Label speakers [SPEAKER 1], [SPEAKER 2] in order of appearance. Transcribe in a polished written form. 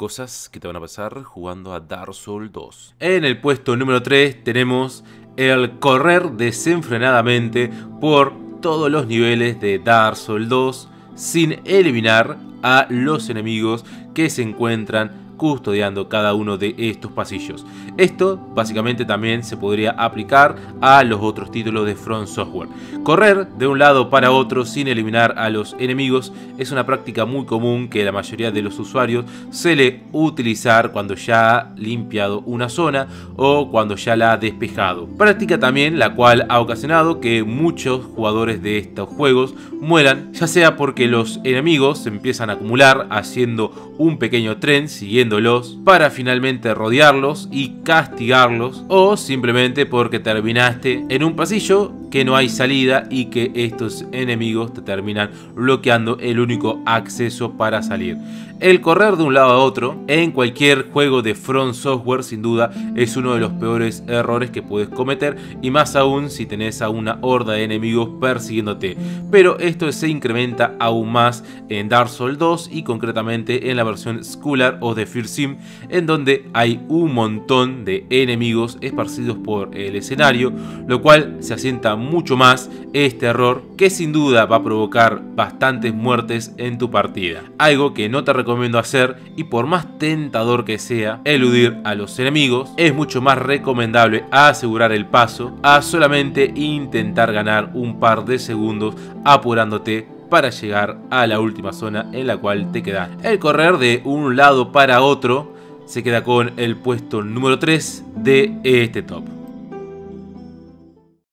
[SPEAKER 1] cosas que te van a pasar jugando a Dark Souls 2. En el puesto número 3 tenemos el correr desenfrenadamente por todos los niveles de Dark Souls 2 sin eliminar a los enemigos que se encuentran custodiando cada uno de estos pasillos. Esto básicamente también se podría aplicar a los otros títulos de From Software. Correr de un lado para otro sin eliminar a los enemigos es una práctica muy común que la mayoría de los usuarios suele utilizar cuando ya ha limpiado una zona o cuando ya la ha despejado. Práctica también la cual ha ocasionado que muchos jugadores de estos juegos mueran, ya sea porque los enemigos se empiezan a acumular haciendo un pequeño tren siguiéndolos para finalmente rodearlos y castigarlos, o simplemente porque terminaste en un pasillo que no hay salida y que estos enemigos te terminan bloqueando el único acceso para salir. El correr de un lado a otro en cualquier juego de From Software sin duda es uno de los peores errores que puedes cometer, y más aún si tenés a una horda de enemigos persiguiéndote. Pero esto se incrementa aún más en Dark Souls 2 y concretamente en la versión Scholar of the First Sin, en donde hay un montón de enemigos esparcidos por el escenario, lo cual se asienta mucho más este error, que sin duda va a provocar bastantes muertes en tu partida. Algo que no te recomiendo hacer, y por más tentador que sea eludir a los enemigos, es mucho más recomendable asegurar el paso a solamente intentar ganar un par de segundos apurándote para llegar a la última zona en la cual te quedas. El correr de un lado para otro se queda con el puesto número 3 de este top.